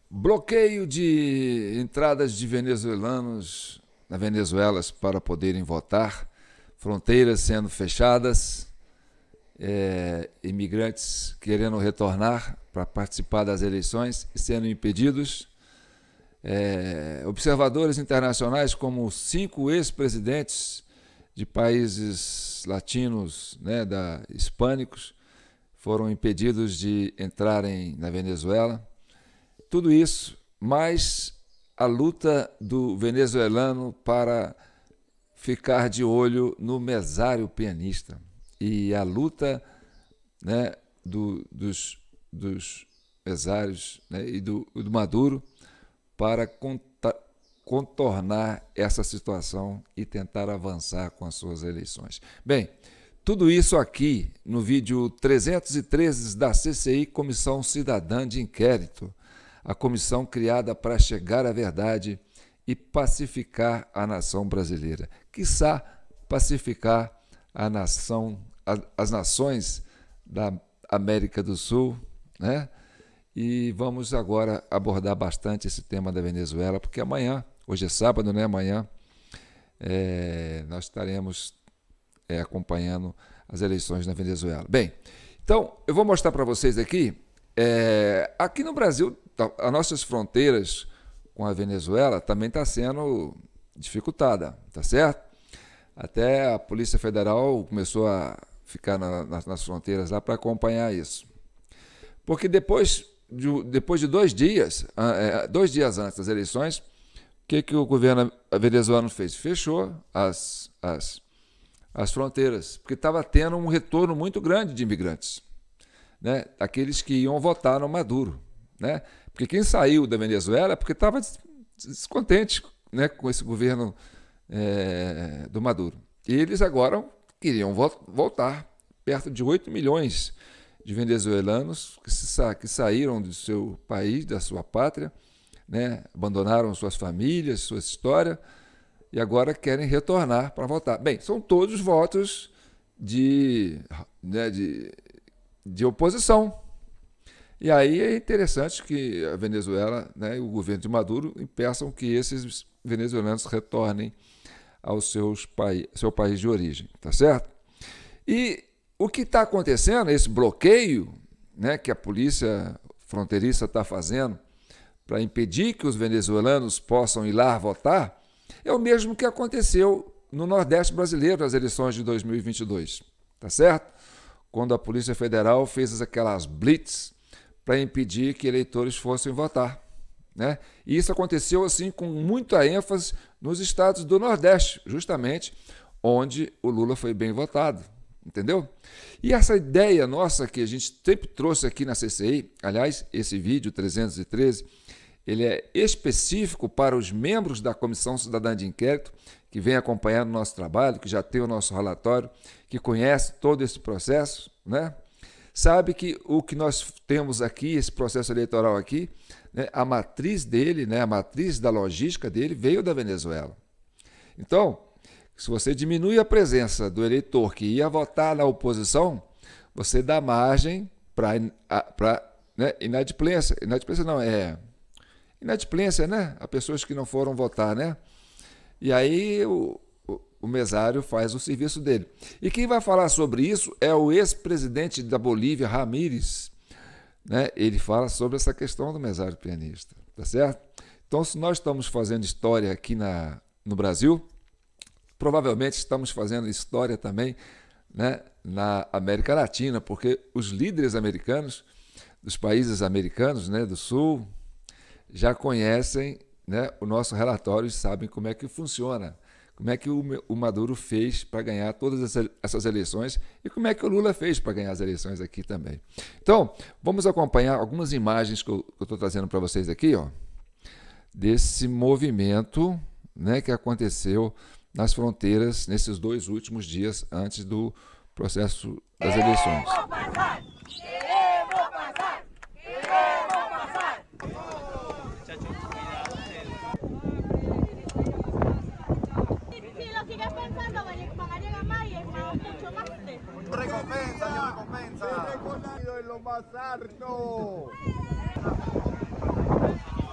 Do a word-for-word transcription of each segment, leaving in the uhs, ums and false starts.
Bloqueio de entradas de venezuelanos na Venezuela para poderem votar, fronteiras sendo fechadas, é, imigrantes querendo retornar para participar das eleições e sendo impedidos, é, observadores internacionais como cinco ex-presidentes de países latinos, né, da, hispânicos, foram impedidos de entrarem na Venezuela. Tudo isso, mais a luta do venezuelano para ficar de olho no mesário pianista e a luta, né, do, dos, dos mesários, né, e do, do Maduro para contornar essa situação e tentar avançar com as suas eleições. Bem, tudo isso aqui no vídeo trezentos e treze da C C I, Comissão Cidadã de Inquérito, a comissão criada para chegar à verdade e pacificar a nação brasileira, quiçá pacificar a nação, a, as nações da América do Sul, né? E vamos agora abordar bastante esse tema da Venezuela, porque amanhã, hoje é sábado, né? Amanhã é, nós estaremos é, acompanhando as eleições na Venezuela. Bem, então eu vou mostrar para vocês aqui, é, aqui no Brasil, as nossas fronteiras com a Venezuela também está sendo dificultada, tá certo? Até a Polícia Federal começou a ficar na, nas, nas fronteiras lá para acompanhar isso. Porque depois de, depois de dois dias, dois dias antes das eleições, o que, que o governo venezuelano fez? Fechou as, as, as fronteiras, porque estava tendo um retorno muito grande de imigrantes, né? Aqueles que iam votar no Maduro, né? Porque quem saiu da Venezuela é porque estava descontente, né, com esse governo é, do Maduro. E eles agora queriam vo voltar. Perto de oito milhões de venezuelanos que, se sa que saíram do seu país, da sua pátria, né, abandonaram suas famílias, sua história, e agora querem retornar para votar. Bem, são todos votos de, né, de, de oposição. E aí é interessante que a Venezuela, né, e o governo de Maduro impeçam que esses venezuelanos retornem ao seus paí seu país de origem, tá certo? E o que está acontecendo, esse bloqueio, né, que a polícia fronteiriça está fazendo para impedir que os venezuelanos possam ir lá votar, é o mesmo que aconteceu no Nordeste brasileiro nas eleições de dois mil e vinte e dois, tá certo? Quando a Polícia Federal fez aquelas blitz para impedir que eleitores fossem votar, né? E isso aconteceu assim com muita ênfase nos estados do Nordeste, justamente onde o Lula foi bem votado, entendeu? E essa ideia nossa que a gente sempre trouxe aqui na C C I, aliás, esse vídeo trezentos e treze, ele é específico para os membros da Comissão Cidadã de Inquérito, que vem acompanhando o nosso trabalho, que já tem o nosso relatório, que conhece todo esse processo, né? Sabe que o que nós temos aqui, esse processo eleitoral aqui, né, a matriz dele, né, a matriz da logística dele veio da Venezuela. Então, se você diminui a presença do eleitor que ia votar na oposição, você dá margem para, né, inadimplência. Inadimplência não, é inadimplência, né? A pessoas que não foram votar, né? E aí o o mesário faz o serviço dele. E quem vai falar sobre isso é o ex-presidente da Bolívia, Ramírez, né? Ele fala sobre essa questão do mesário pianista, tá certo? Então, se nós estamos fazendo história aqui na, no Brasil, provavelmente estamos fazendo história também, né, na América Latina, porque os líderes americanos, dos países americanos, né, do Sul, já conhecem, né, o nosso relatório e sabem como é que funciona. Como é que o Maduro fez para ganhar todas essas eleições e como é que o Lula fez para ganhar as eleições aqui também. Então, vamos acompanhar algumas imagens que eu estou trazendo para vocês aqui, ó, desse movimento, né, que aconteceu nas fronteiras nesses dois últimos dias antes do processo das eleições. Recompensa, que recompensa. Lo más alto.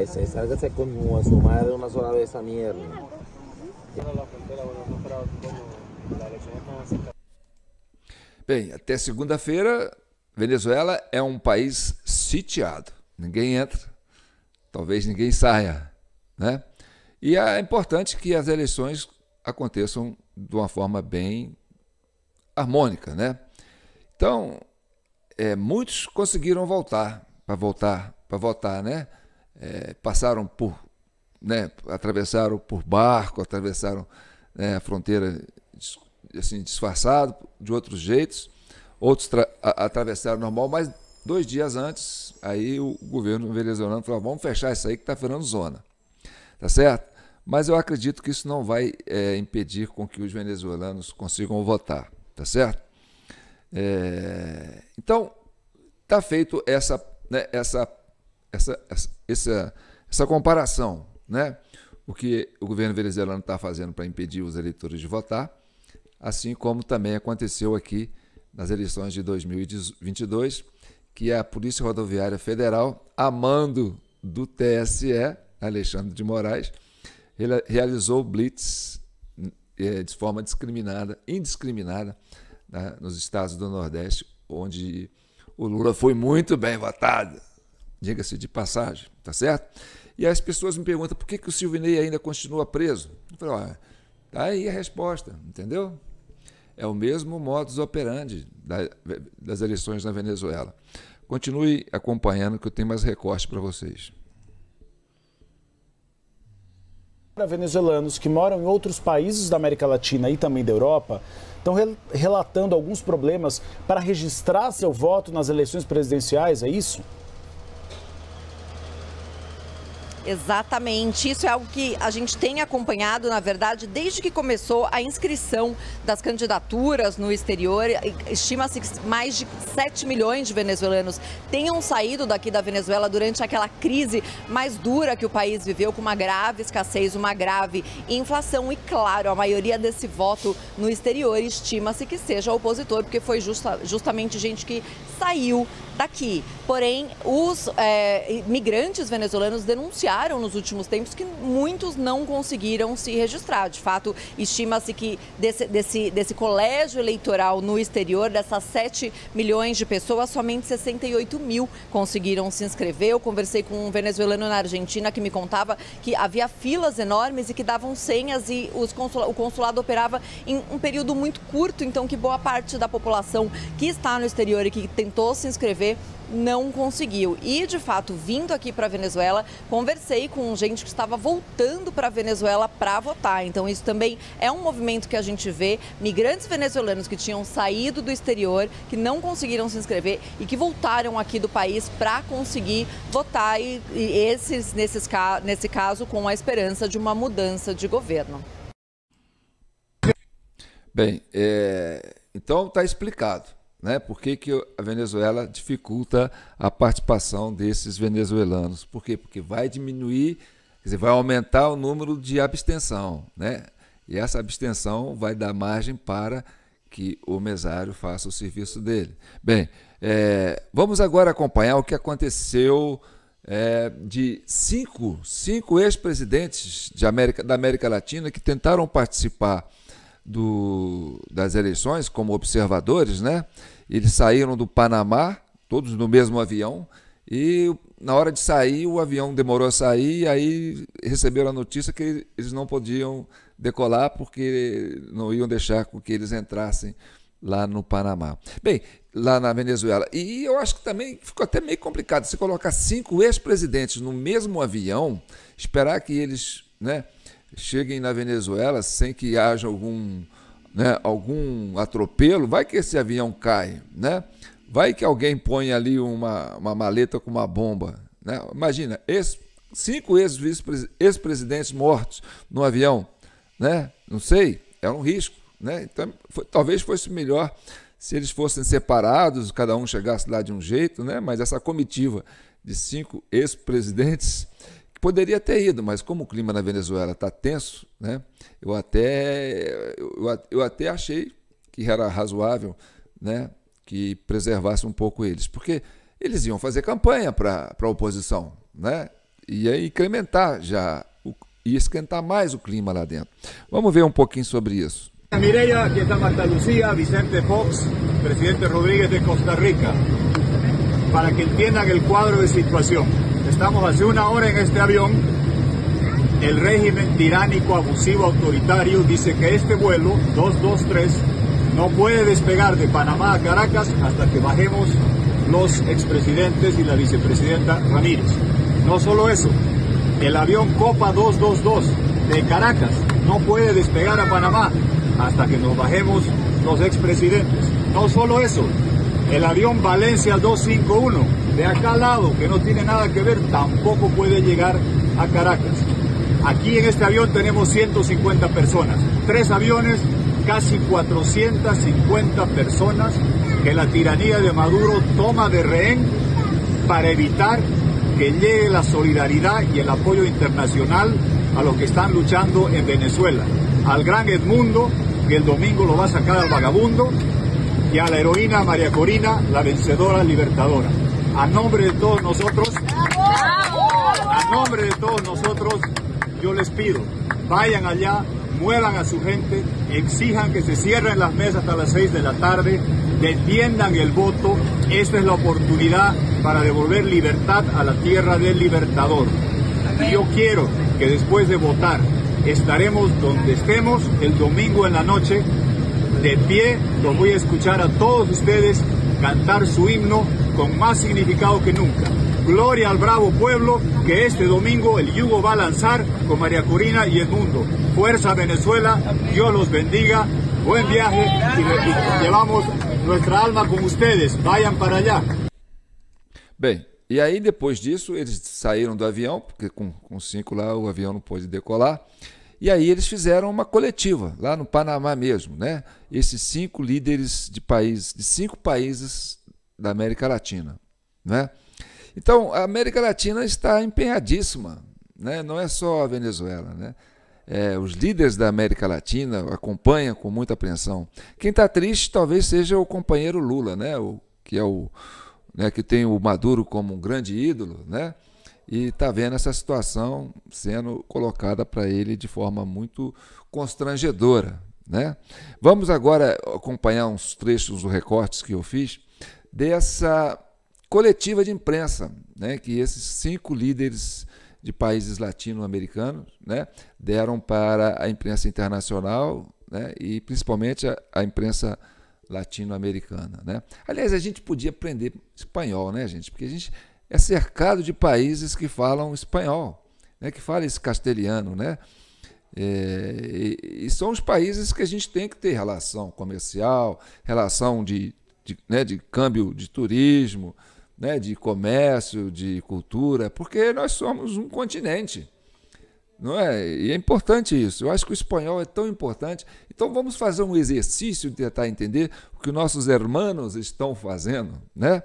veces, sálgase con su madre una sola vez esa mierda. Bem, até segunda-feira, Venezuela é um país sitiado. Ninguém entra, talvez ninguém saia, né? E é importante que as eleições aconteçam de uma forma bem harmônica, né? Então, é, muitos conseguiram voltar, para voltar, para votar, né? É, passaram por, né? Atravessaram por barco, atravessaram, né, a fronteira assim disfarçado de outros jeitos, outros a, atravessaram normal, mas dois dias antes, aí o governo venezuelano falou: vamos fechar isso aí que está virando zona, tá certo? Mas eu acredito que isso não vai é, impedir com que os venezuelanos consigam votar, tá certo? É, então, está feito essa, né, essa, essa, essa, essa, essa comparação, né? O que o governo venezuelano está fazendo para impedir os eleitores de votar, assim como também aconteceu aqui nas eleições de dois mil e vinte e dois, que a Polícia Rodoviária Federal, a mando do T S E, Alexandre de Moraes, realizou blitz de forma discriminada, indiscriminada, né, nos estados do Nordeste, onde o Lula foi muito bem votado, diga-se de passagem, tá certo? E as pessoas me perguntam por que, que o Silvinei ainda continua preso. Eu falo: olha, tá aí a resposta, entendeu? É o mesmo modus operandi das eleições na Venezuela. Continue acompanhando que eu tenho mais recortes para vocês. Para venezuelanos que moram em outros países da América Latina e também da Europa, estão relatando alguns problemas para registrar seu voto nas eleições presidenciais, é isso? Exatamente, isso é algo que a gente tem acompanhado, na verdade, desde que começou a inscrição das candidaturas no exterior. Estima-se que mais de sete milhões de venezuelanos tenham saído daqui da Venezuela durante aquela crise mais dura que o país viveu, com uma grave escassez, uma grave inflação. E, claro, a maioria desse voto no exterior estima-se que seja opositor, porque foi justa, justamente gente que saiu daqui. Porém, os é, imigrantes venezuelanos denunciaram nos últimos tempos que muitos não conseguiram se registrar. De fato, estima-se que desse, desse, desse colégio eleitoral no exterior, dessas sete milhões de pessoas, somente sessenta e oito mil conseguiram se inscrever. Eu conversei com um venezuelano na Argentina que me contava que havia filas enormes e que davam senhas e os consula, o consulado operava em um período muito curto, então que boa parte da população que está no exterior e que tentou se inscrever não conseguiu. E, de fato, vindo aqui para a Venezuela, conversei com gente que estava voltando para a Venezuela para votar. Então, isso também é um movimento que a gente vê. Migrantes venezuelanos que tinham saído do exterior, que não conseguiram se inscrever e que voltaram aqui do país para conseguir votar. E, e esses, nesses, nesse caso, com a esperança de uma mudança de governo. Bem, é, então está explicado, né? Por que, que a Venezuela dificulta a participação desses venezuelanos? Por quê? Porque vai diminuir, quer dizer, vai aumentar o número de abstenção, né? E essa abstenção vai dar margem para que o mesário faça o serviço dele. Bem, é, vamos agora acompanhar o que aconteceu é, de cinco, cinco ex-presidentes de América, da América Latina que tentaram participar Do, das eleições como observadores, né? Eles saíram do Panamá, todos no mesmo avião, e na hora de sair, o avião demorou a sair, e aí receberam a notícia que eles não podiam decolar porque não iam deixar com que eles entrassem lá no Panamá. Bem, lá na Venezuela. E eu acho que também ficou até meio complicado você colocar cinco ex-presidentes no mesmo avião, esperar que eles, né, cheguem na Venezuela sem que haja algum, né, algum atropelo. Vai que esse avião cai, né? Vai que alguém põe ali uma, uma maleta com uma bomba, né? Imagina, ex, cinco ex-presidentes mortos no avião, né? Não sei, é um risco, né? Então, foi, talvez fosse melhor se eles fossem separados, cada um chegasse lá de um jeito, né? Mas essa comitiva de cinco ex-presidentes poderia ter ido, mas como o clima na Venezuela está tenso, né, eu, até, eu, eu até achei que era razoável, né, que preservasse um pouco eles, porque eles iam fazer campanha para a oposição, né, ia incrementar já e esquentar mais o clima lá dentro. Vamos ver um pouquinho sobre isso. Mireya, aquí está Marta Lucía, Vicente Fox, presidente Rodríguez de Costa Rica, para que entiendan el cuadro de situación. Estamos hace una hora en este avión. El régimen tiránico, abusivo, autoritario dice que este vuelo dos dos tres no puede despegar de Panamá a Caracas hasta que bajemos los expresidentes y la vicepresidenta Ramírez. No solo eso, el avión Copa dos dos dos de Caracas no puede despegar a Panamá hasta que nos bajemos los expresidentes. No solo eso, el avión Valencia dos cinco uno de acá al lado, que no tiene nada que ver, tampoco puede llegar a Caracas. Aquí en este avión tenemos ciento cincuenta personas, tres aviones, casi cuatrocientas cincuenta personas que la tiranía de Maduro toma de rehén para evitar que llegue la solidaridad y el apoyo internacional a los que están luchando en Venezuela. Al gran Edmundo, que el domingo lo va a sacar al vagabundo, y a la heroína María Corina, la vencedora libertadora. A nombre de todos nosotros, a nombre de todos nosotros, yo les pido, vayan allá, muevan a su gente, exijan que se cierren las mesas hasta las seis de la tarde, defiendan el voto. Esta es la oportunidad para devolver libertad a la tierra del libertador. Y yo quiero que después de votar estaremos donde estemos el domingo en la noche, de pie. Los voy a escuchar a todos ustedes cantar su himno con más significado que nunca. Gloria al bravo pueblo que este domingo el yugo va a lanzar con María Corina y Edmundo. Fuerza Venezuela, Dios los bendiga, buen viaje y, y llevamos nuestra alma com ustedes. Vayan para allá. Bem, e aí depois disso eles saíram do avião, porque com, com cinco lá o avião não pôde decolar, e aí eles fizeram uma coletiva lá no Panamá mesmo, né? Esses cinco líderes de países, de cinco países da América Latina, né? Então, a América Latina está empenhadíssima, né? Não é só a Venezuela, né? É, os líderes da América Latina acompanham com muita apreensão. Quem está triste talvez seja o companheiro Lula, né? O, que, é o, né? que tem o Maduro como um grande ídolo, né? E está vendo essa situação sendo colocada para ele de forma muito constrangedora, né? Vamos agora acompanhar uns trechos, os recortes que eu fiz dessa coletiva de imprensa, né, que esses cinco líderes de países latino-americanos, né, deram para a imprensa internacional, né, e principalmente a, a imprensa latino-americana, né? Aliás, a gente podia aprender espanhol, né, gente? Porque a gente é cercado de países que falam espanhol, né, que falam esse castelhano, né? É, e, e são os países que a gente tem que ter relação comercial, relação de, de, né, de câmbio de turismo, né, de comércio, de cultura, porque nós somos um continente, não é? E é importante isso. Eu acho que o espanhol é tão importante. Então vamos fazer um exercício de tentar entender o que nossos irmãos estão fazendo, né?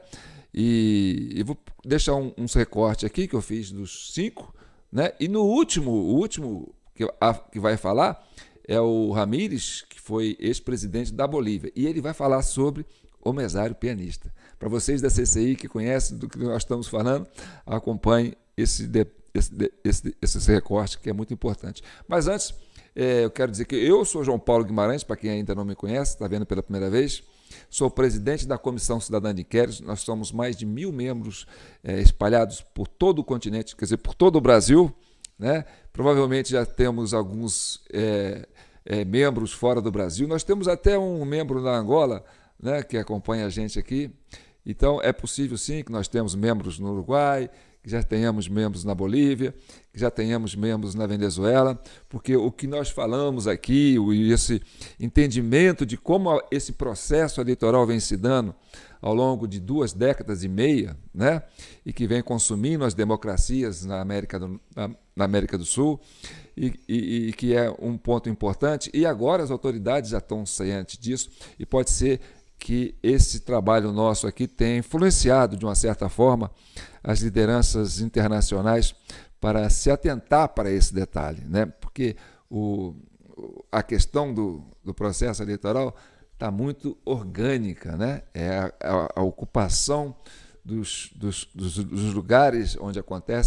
E, e vou deixar um, uns recortes aqui que eu fiz dos cinco, né? E no último, o último que, a, que vai falar é o Ramírez, que foi ex-presidente da Bolívia, e ele vai falar sobre o mesário pianista. Para vocês da C C I que conhecem do que nós estamos falando, acompanhem esse, de, esse, de, esse, esse recorte que é muito importante. Mas antes, é, eu quero dizer que eu sou João Paulo Guimarães, para quem ainda não me conhece, está vendo pela primeira vez, sou presidente da Comissão Cidadã de Inquérito. Nós somos mais de mil membros é, espalhados por todo o continente, quer dizer, por todo o Brasil, né? Provavelmente já temos alguns é, é, membros fora do Brasil. Nós temos até um membro na Angola, né, que acompanha a gente aqui. Então, é possível sim que nós temos membros no Uruguai, que já tenhamos membros na Bolívia, que já tenhamos membros na Venezuela, porque o que nós falamos aqui, esse entendimento de como esse processo eleitoral vem se dando ao longo de duas décadas e meia, né, e que vem consumindo as democracias na América do, na, na América do Sul, e, e, e que é um ponto importante, e agora as autoridades já estão cientes disso, e pode ser que esse trabalho nosso aqui tenha influenciado, de uma certa forma, as lideranças internacionais para se atentar para esse detalhe, né? Porque o, a questão do, do processo eleitoral está muito orgânica, né? É a, a, a ocupação dos, dos, dos, dos lugares onde acontecem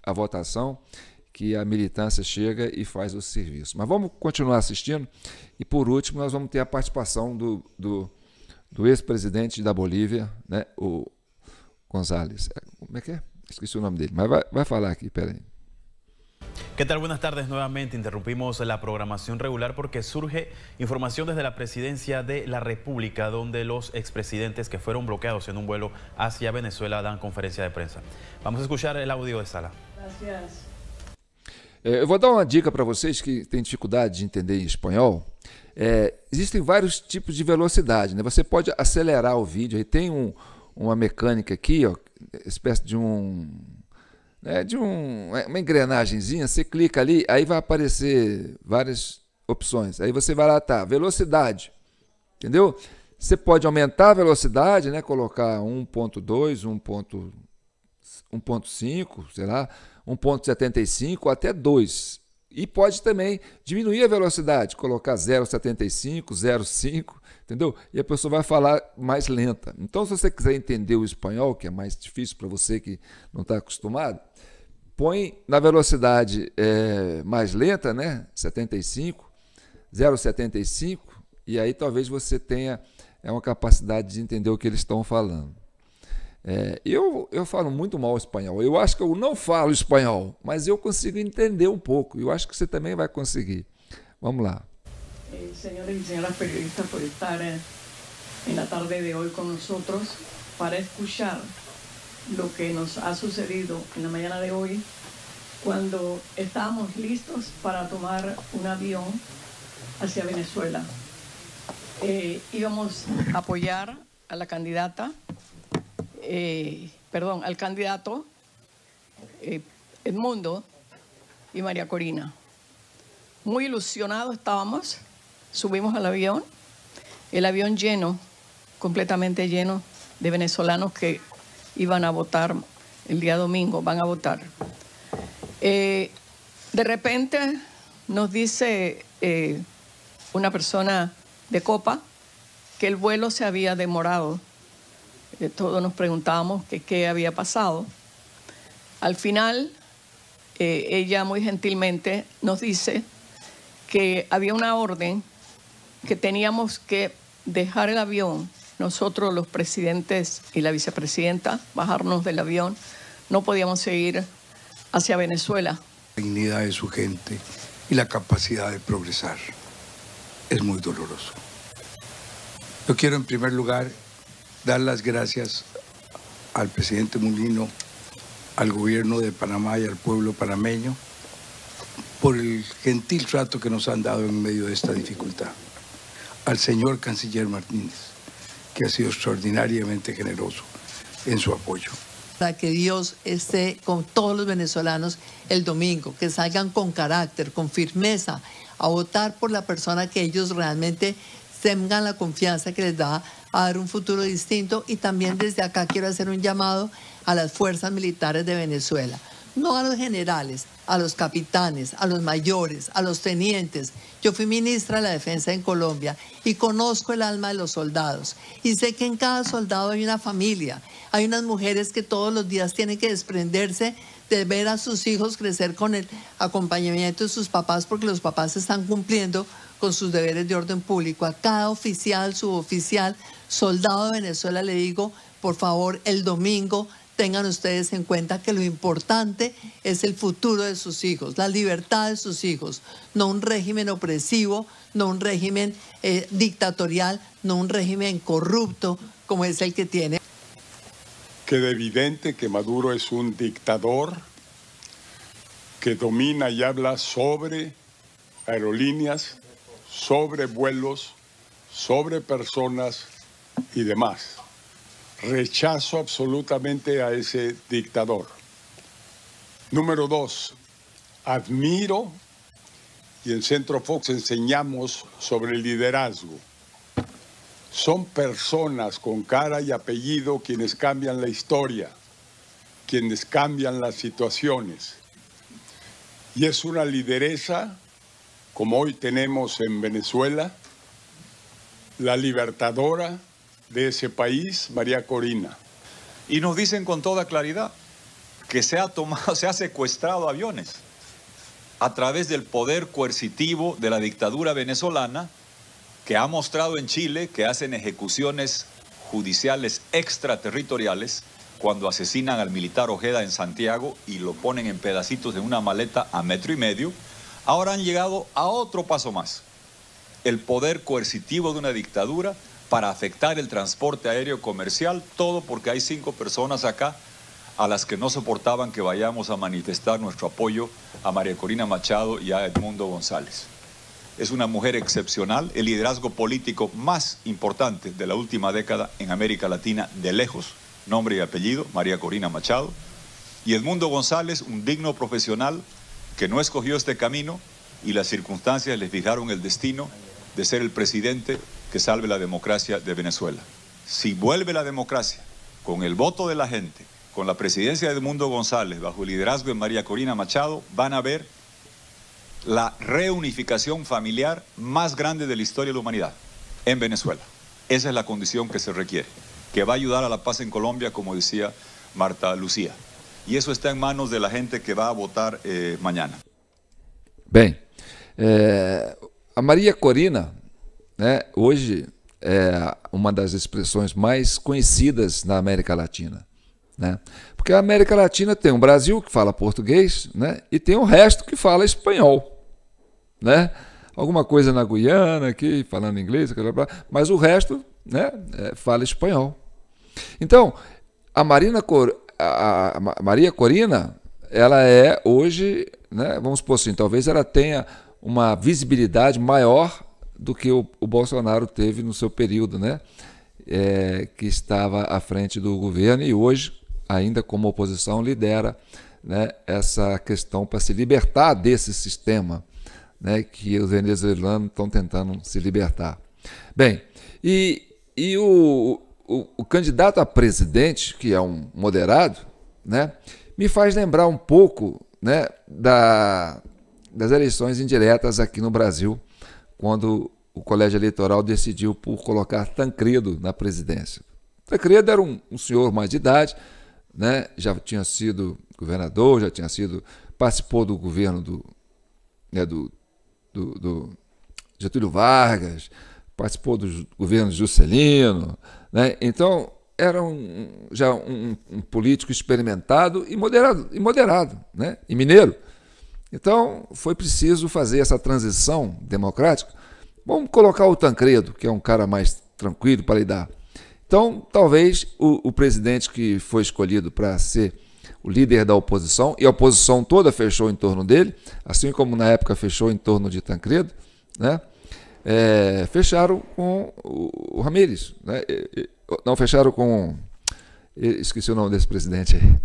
a votação que a militância chega e faz o serviço. Mas vamos continuar assistindo e, por último, nós vamos ter a participação do, do, do ex-presidente da Bolívia, né, o González. Como é que é? Esqueci o nome dele, mas vai, vai falar aqui, peraí. ¿Qué tal? Buenas tardes nuevamente. Interrumpimos la programación regular porque surge información desde la Presidencia de la República, donde los expresidentes que fueron bloqueados en un vuelo hacia Venezuela dan conferencia de prensa. Vamos a escuchar el audio de sala. Gracias. É, eu vou dar uma dica para vocês que têm dificuldade de entender em espanhol. É, existem vários tipos de velocidade, né? Você pode acelerar o vídeo. Aí tem um, uma mecânica aqui, ó, espécie de um, né, de um, uma engrenagemzinha. Você clica ali, aí vai aparecer várias opções. Aí você vai lá, tá, velocidade, entendeu? Você pode aumentar a velocidade, né? Colocar um ponto dois, um ponto cinco, sei lá, um ponto setenta e cinco até dois. E pode também diminuir a velocidade, colocar zero vírgula setenta e cinco, zero vírgula cinco, entendeu? E a pessoa vai falar mais lenta. Então, se você quiser entender o espanhol, que é mais difícil para você que não está acostumado, põe na velocidade é, mais lenta, né? setenta e cinco, zero vírgula setenta e cinco, e aí talvez você tenha é, uma capacidade de entender o que eles estão falando. É, eu, eu falo muito mal espanhol. Eu acho que eu não falo espanhol, mas eu consigo entender um pouco. Eu acho que você também vai conseguir. Vamos lá. Eh, señores y señoras periodistas, por estar eh, en la tarde de hoy con nosotros para escuchar lo que nos ha sucedido en la mañana de hoy cuando estábamos listos para tomar un avión hacia Venezuela. Eh, íbamos a apoyar a la candidata Eh, perdón, al candidato eh, Edmundo y María Corina. Muy ilusionados estábamos, subimos al avión, el avión lleno, completamente lleno de venezolanos que iban a votar el día domingo, van a votar. Eh, de repente nos dice eh, una persona de Copa que el vuelo se había demorado. Todos nos preguntábamos que qué había pasado. Al final, eh, ella muy gentilmente nos dice que había una orden que teníamos que dejar el avión, nosotros los presidentes y la vicepresidenta, bajarnos del avión, no podíamos seguir hacia Venezuela. La dignidad de su gente y la capacidad de progresar es muy doloroso. Yo quiero en primer lugar dar las gracias al presidente Mulino, al gobierno de Panamá y al pueblo panameño por el gentil trato que nos han dado en medio de esta dificultad. Al señor canciller Martínez, que ha sido extraordinariamente generoso en su apoyo. Para que Dios esté con todos los venezolanos el domingo, que salgan con carácter, con firmeza, a votar por la persona que ellos realmente tengan la confianza que les da a dar un futuro distinto. Y también desde acá quiero hacer un llamado a las fuerzas militares de Venezuela, no a los generales, a los capitanes, a los mayores, a los tenientes. Yo fui ministra de la Defensa en Colombia y conozco el alma de los soldados y sé que en cada soldado hay una familia, hay unas mujeres que todos los días tienen que desprenderse de ver a sus hijos crecer con el acompañamiento de sus papás, porque los papás están cumpliendo con sus deberes de orden público. A cada oficial, suboficial, soldado de Venezuela le digo, por favor, el domingo tengan ustedes en cuenta que lo importante es el futuro de sus hijos, la libertad de sus hijos, no un régimen opresivo, no un régimen eh, dictatorial, no un régimen corrupto como es el que tiene. Queda evidente que Maduro es un dictador que domina y habla sobre aerolíneas, sobre vuelos, sobre personas y demás. Rechazo absolutamente a ese dictador. Número dos, admiro, y en Centro Fox enseñamos sobre el liderazgo. Son personas con cara y apellido quienes cambian la historia, quienes cambian las situaciones. Y es una lideresa, como hoy tenemos en Venezuela, la libertadora de ese país, María Corina. Y nos dicen con toda claridad que se ha tomado, se ha secuestrado aviones a través del poder coercitivo de la dictadura venezolana, que ha mostrado en Chile que hacen ejecuciones judiciales extraterritoriales cuando asesinan al militar Ojeda en Santiago y lo ponen en pedacitos de una maleta a metro y medio. Ahora han llegado a otro paso más, el poder coercitivo de una dictadura para afectar el transporte aéreo comercial, todo porque hay cinco personas acá a las que no soportaban que vayamos a manifestar nuestro apoyo a María Corina Machado y a Edmundo González. Es una mujer excepcional, el liderazgo político más importante de la última década en América Latina, de lejos, nombre y apellido, María Corina Machado. Y Edmundo González, un digno profesional que no escogió este camino y las circunstancias le fijaron el destino de ser el presidente que salve la democracia de Venezuela. Si vuelve la democracia con el voto de la gente, con la presidencia de Edmundo González, bajo el liderazgo de María Corina Machado, van a ver la reunificación familiar más grande de la historia de la humanidad en Venezuela. Esa es la condición que se requiere, que va a ayudar a la paz en Colombia, como decía Marta Lucía. E isso está em manos da gente que vai votar eh, amanhã. Bem, é, a Maria Corina, né, hoje é uma das expressões mais conhecidas na América Latina, né? Porque a América Latina tem o Brasil, que fala português, né, e tem o resto que fala espanhol, né? Alguma coisa na Guiana aqui, falando inglês, mas o resto, né, é, fala espanhol. Então, a Marina Cor A, a Maria Corina, ela é hoje, né, vamos supor assim, talvez ela tenha uma visibilidade maior do que o, o Bolsonaro teve no seu período, né, é, que estava à frente do governo e hoje, ainda como oposição, lidera, né, essa questão para se libertar desse sistema, né, que os venezuelanos estão tentando se libertar. Bem, e, e o... O, o candidato a presidente, que é um moderado, né, me faz lembrar um pouco, né, da, das eleições indiretas aqui no Brasil, quando o colégio eleitoral decidiu por colocar Tancredo na presidência. Tancredo era um, um senhor mais de idade, né, já tinha sido governador, já tinha sido, participou do governo do, né, do, do, do Getúlio Vargas, participou do governo de Juscelino, né? Então era um, já um, um político experimentado e moderado, e moderado, né? E mineiro. Então foi preciso fazer essa transição democrática. Vamos colocar o Tancredo, que é um cara mais tranquilo para lidar. Então talvez o, o presidente que foi escolhido para ser o líder da oposição, e a oposição toda fechou em torno dele, assim como na época fechou em torno de Tancredo, né? É, fecharam com o, o Ramírez, né? Não, fecharam com... Esqueci o nome desse presidente aí.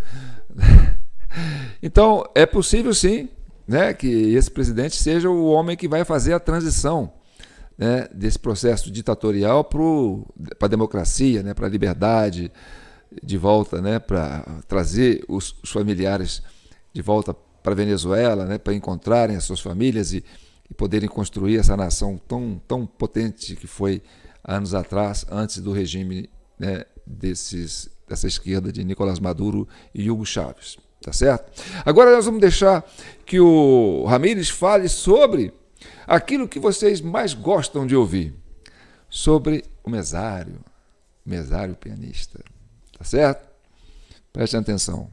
Então, é possível sim, né, que esse presidente seja o homem que vai fazer a transição, né, desse processo ditatorial para a democracia, né, para a liberdade, de volta, né, para trazer os, os familiares de volta para a Venezuela, né, para encontrarem as suas famílias e e poderem construir essa nação tão, tão potente que foi anos atrás, antes do regime, né, desses, dessa esquerda de Nicolás Maduro e Hugo Chávez. Tá certo? Agora nós vamos deixar que o Ramírez fale sobre aquilo que vocês mais gostam de ouvir, sobre o mesário, o mesário pianista. Tá certo? Prestem atenção.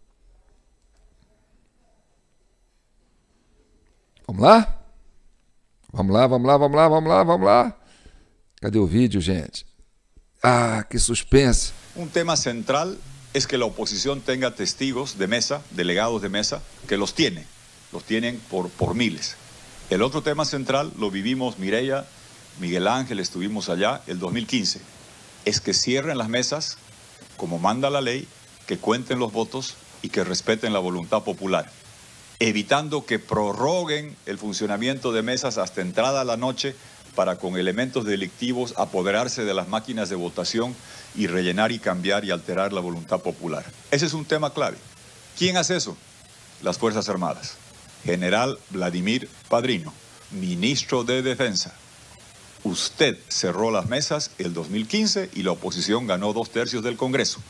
Vamos lá? Vamos lá, vamos lá, vamos lá, vamos lá, vamos lá. Cadê o vídeo, gente? Ah, que suspense. Un tema central es que la oposición tenga testigos de mesa, delegados de mesa, que los tiene, los tienen por, por miles. El otro tema central lo vivimos Mireya, Miguel Ángel, estuvimos allá el dos mil quince, es que cierren las mesas, como manda la ley, que cuenten los votos y que respeten la voluntad popular, evitando que prorroguen el funcionamiento de mesas hasta entrada a la noche para con elementos delictivos apoderarse de las máquinas de votación y rellenar y cambiar y alterar la voluntad popular. Ese es un tema clave. ¿Quién hace eso? Las Fuerzas Armadas. General Vladimir Padrino, ministro de Defensa. Usted cerró las mesas el dos mil quince y la oposición ganó dos tercios del Congreso.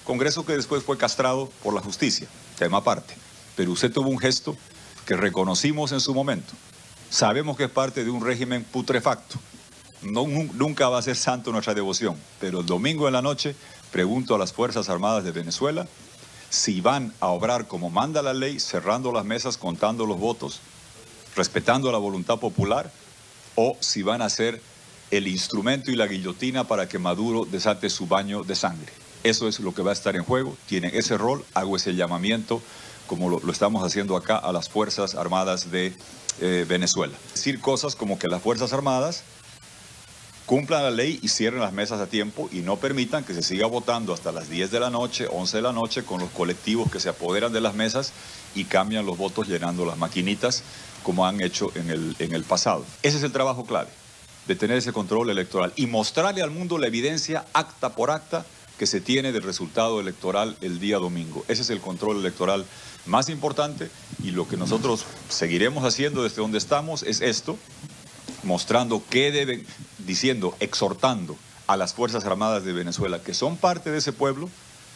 Congreso que después fue castrado por la justicia, tema aparte. Pero usted tuvo un gesto que reconocimos en su momento. Sabemos que es parte de un régimen putrefacto. No, nunca va a ser santo nuestra devoción, pero el domingo en la noche pregunto a las Fuerzas Armadas de Venezuela si van a obrar como manda la ley, cerrando las mesas, contando los votos, respetando la voluntad popular, o si van a ser el instrumento y la guillotina para que Maduro desate su baño de sangre. Eso es lo que va a estar en juego. Tienen ese rol. Hago ese llamamiento, como lo, lo estamos haciendo acá, a las Fuerzas Armadas de eh, Venezuela. Decir cosas como que las Fuerzas Armadas cumplan la ley y cierren las mesas a tiempo y no permitan que se siga votando hasta las diez de la noche, once de la noche, con los colectivos que se apoderan de las mesas y cambian los votos llenando las maquinitas, como han hecho en el, en el pasado. Ese es el trabajo clave, de tener ese control electoral y mostrarle al mundo la evidencia acta por acta que se tiene del resultado electoral el día domingo. Ese es el control electoral más importante, y lo que nosotros seguiremos haciendo desde donde estamos es esto, mostrando qué deben, diciendo, exhortando a las Fuerzas Armadas de Venezuela, que son parte de ese pueblo,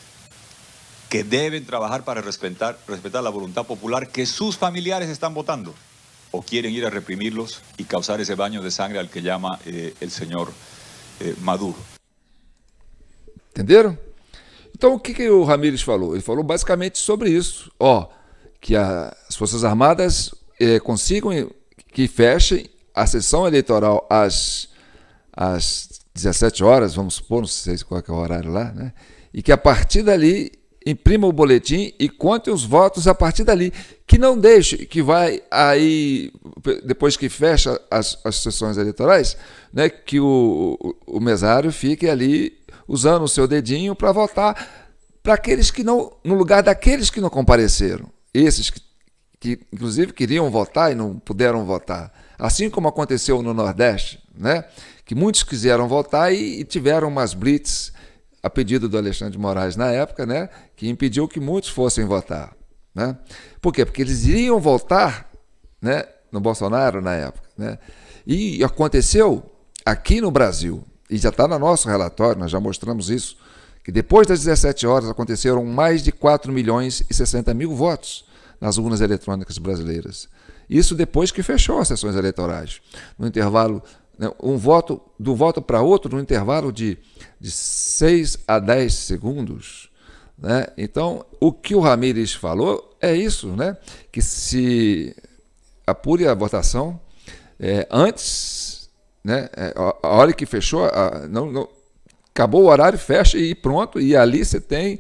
que deben trabajar para respetar, respetar la voluntad popular, que sus familiares están votando, o quieren ir a reprimirlos y causar ese baño de sangre al que llama eh, el señor eh, Maduro. Entenderam? Então, o que, que o Ramírez falou? Ele falou basicamente sobre isso. Ó, que a, as Forças Armadas eh, consigam que fechem a sessão eleitoral às, às dezessete horas, vamos supor, não sei qual é o horário lá, né? E que a partir dali imprima o boletim e conte os votos a partir dali. Que não deixe, que vai aí, depois que fecha as, as sessões eleitorais, né, que o, o, o mesário fique ali usando o seu dedinho para votar para aqueles que não, no lugar daqueles que não compareceram. Esses que, que inclusive queriam votar e não puderam votar. Assim como aconteceu no Nordeste, né, que muitos quiseram votar e, e tiveram umas blitz a pedido do Alexandre de Moraes na época, né, que impediu que muitos fossem votar. Né? Por quê? Porque eles iriam votar, né, no Bolsonaro na época. Né? E aconteceu aqui no Brasil, e já está no nosso relatório, nós já mostramos isso, que depois das dezessete horas aconteceram mais de quatro milhões e sessenta mil votos nas urnas eletrônicas brasileiras. Isso depois que fechou as sessões eleitorais. No intervalo, né, um voto, do voto para outro, no intervalo de, de seis a dez segundos. Né? Então, o que o Ramírez falou é isso, né? Que se apure a votação é, antes... Né? A hora que fechou, a, não, não, acabou o horário, fecha e pronto, e ali você tem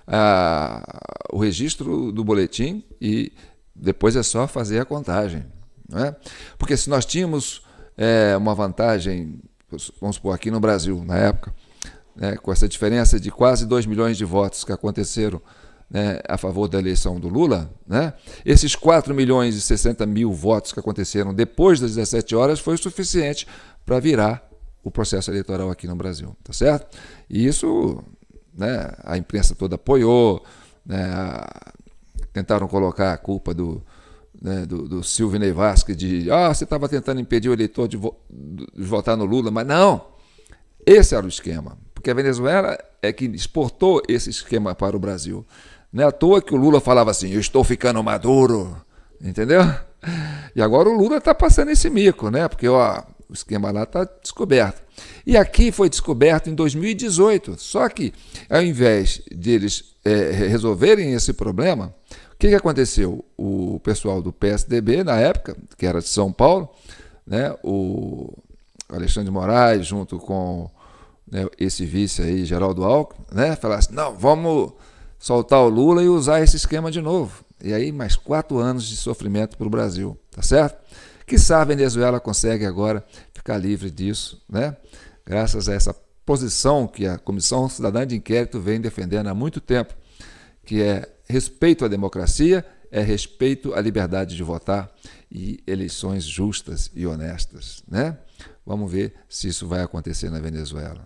a, o registro do boletim e depois é só fazer a contagem. Né? Porque se nós tínhamos é, uma vantagem, vamos supor, aqui no Brasil, na época, né, com essa diferença de quase dois milhões de votos que aconteceram, né, a favor da eleição do Lula, né, esses quatro milhões e sessenta mil votos que aconteceram depois das dezessete horas foi o suficiente para virar o processo eleitoral aqui no Brasil, tá certo? E isso, né, a imprensa toda apoiou, né, a, tentaram colocar a culpa do, né, do, do Silvinei Vasquez de ah, você estava tentando impedir o eleitor de, vo de votar no Lula, mas não, esse era o esquema, porque a Venezuela é que exportou esse esquema para o Brasil. Não é à toa que o Lula falava assim, eu estou ficando maduro, entendeu? E agora o Lula está passando esse mico, né? Porque ó, o esquema lá está descoberto. E aqui foi descoberto em dois mil e dezoito, só que ao invés de eles é, resolverem esse problema, o que, que aconteceu? O pessoal do P S D B, na época, que era de São Paulo, né? O Alexandre de Moraes, junto com, né, esse vice aí, Geraldo Alckmin, né? Falaram assim, não, vamos soltar o Lula e usar esse esquema de novo. E aí mais quatro anos de sofrimento para o Brasil, tá certo? Quiçá a Venezuela consegue agora ficar livre disso, né? Graças a essa posição que a Comissão Cidadã de Inquérito vem defendendo há muito tempo, que é respeito à democracia, é respeito à liberdade de votar e eleições justas e honestas, né? Vamos ver se isso vai acontecer na Venezuela.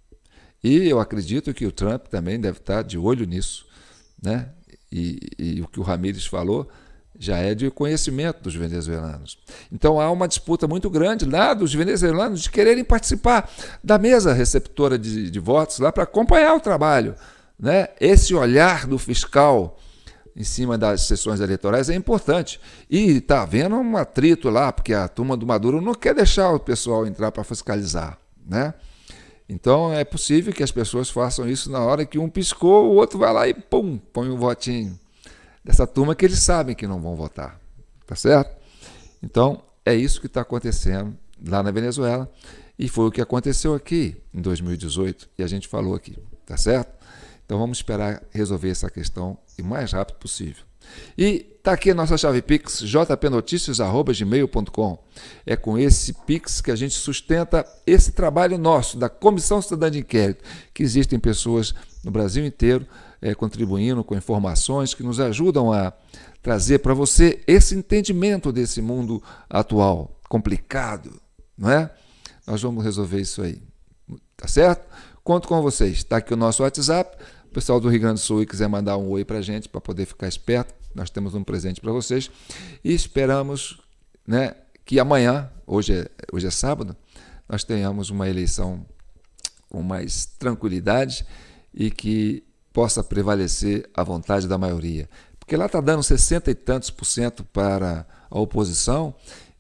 E eu acredito que o Trump também deve estar de olho nisso, né? E, e o que o Ramírez falou já é de conhecimento dos venezuelanos. Então há uma disputa muito grande lá dos venezuelanos de quererem participar da mesa receptora de, de votos lá para acompanhar o trabalho, né? Esse olhar do fiscal em cima das sessões eleitorais é importante. E está havendo um atrito lá, porque a turma do Maduro não quer deixar o pessoal entrar para fiscalizar, né? Então é possível que as pessoas façam isso na hora que um piscou, o outro vai lá e pum, põe um votinho dessa turma que eles sabem que não vão votar, tá certo? Então é isso que está acontecendo lá na Venezuela e foi o que aconteceu aqui em dois mil e dezoito e a gente falou aqui, tá certo? Então vamos esperar resolver essa questão o mais rápido possível. E está aqui a nossa chave Pix, j p noticias arroba gmail ponto com. É com esse Pix que a gente sustenta esse trabalho nosso, da Comissão Cidadã de Inquérito, que existem pessoas no Brasil inteiro é, contribuindo com informações que nos ajudam a trazer para você esse entendimento desse mundo atual, complicado, não é? Nós vamos resolver isso aí, tá certo? Conto com vocês. Está aqui o nosso WhatsApp. O pessoal do Rio Grande do Sul e quiser mandar um oi para a gente, para poder ficar esperto, nós temos um presente para vocês. E esperamos, né, que amanhã, hoje é, hoje é sábado, nós tenhamos uma eleição com mais tranquilidade e que possa prevalecer a vontade da maioria. Porque lá está dando sessenta e tantos por cento para a oposição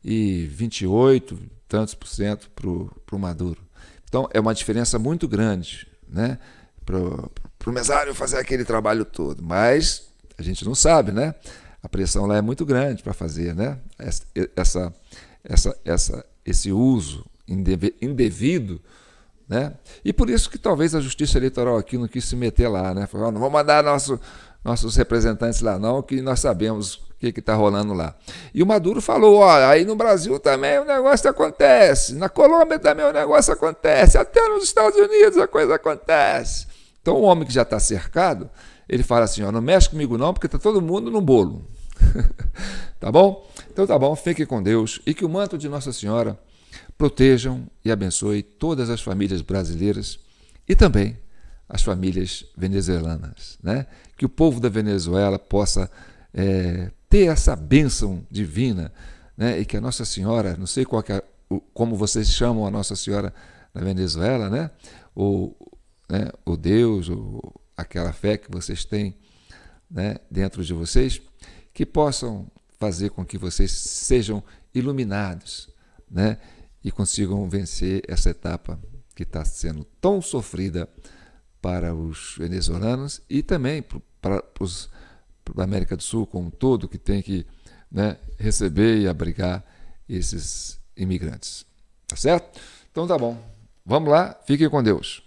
e vinte e oito tantos por cento para o Maduro. Então é uma diferença muito grande, né, para o mesário fazer aquele trabalho todo, mas a gente não sabe, né? A pressão lá é muito grande para fazer, né? Essa, essa, essa, essa, esse uso indevido, né? E por isso que talvez a Justiça Eleitoral aqui não quis se meter lá, né? Falou, não vamos mandar nosso, nossos representantes lá não, que nós sabemos o que está rolando lá. E o Maduro falou, ó, aí no Brasil também o negócio acontece, na Colômbia também o negócio acontece, até nos Estados Unidos a coisa acontece. Então, o homem que já está cercado, ele fala assim, ó, não mexe comigo não, porque está todo mundo no bolo. Tá bom? Então tá bom, fique com Deus e que o manto de Nossa Senhora protejam e abençoe todas as famílias brasileiras e também as famílias venezuelanas, né? Que o povo da Venezuela possa é, ter essa bênção divina, né? E que a Nossa Senhora, não sei qual que é, como vocês chamam a Nossa Senhora na Venezuela, né? Ou Né, o Deus, ou aquela fé que vocês têm, né, dentro de vocês, que possam fazer com que vocês sejam iluminados, né, e consigam vencer essa etapa que está sendo tão sofrida para os venezuelanos e também para os da América do Sul como um todo, que tem que, né, receber e abrigar esses imigrantes. Tá certo? Então tá bom. Vamos lá, fiquem com Deus.